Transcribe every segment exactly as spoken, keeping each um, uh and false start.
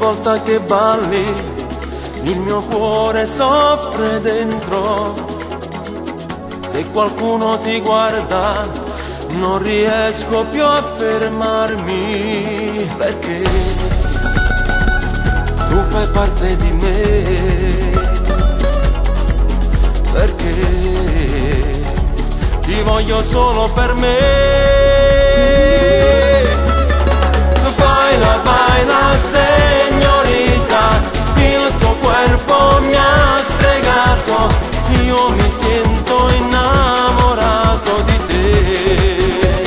volta che balli il mio cuore soffre dentro. Se qualcuno ti guarda non riesco più a fermarmi, perché tu fai parte di me, perché ti voglio solo per me. Baila, baila signorita, il tuo corpo mi ha stregato, io mi sento innamorato di te.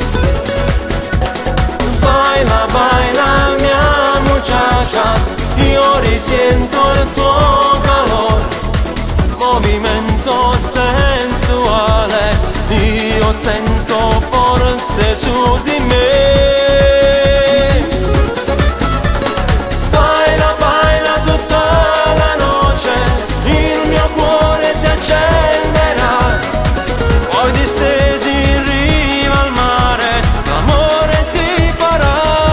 Baila, baila mia muchacha, io risento il tuo calore, movimento sensuale, io sento forte su di me. Baila, baila tutta la noce, il mio cuore si accenderà, poi distesi in riva al mare, l'amore si farà.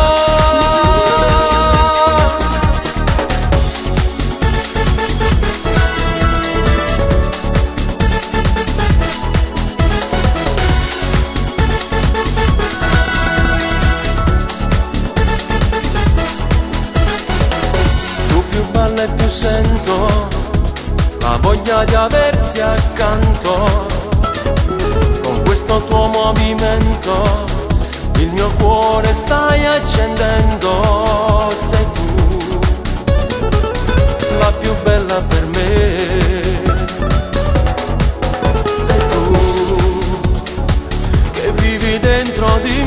E più sento la voglia di averti accanto, con questo tuo movimento il mio cuore stai accendendo. Sei tu la più bella per me, sei tu che vivi dentro di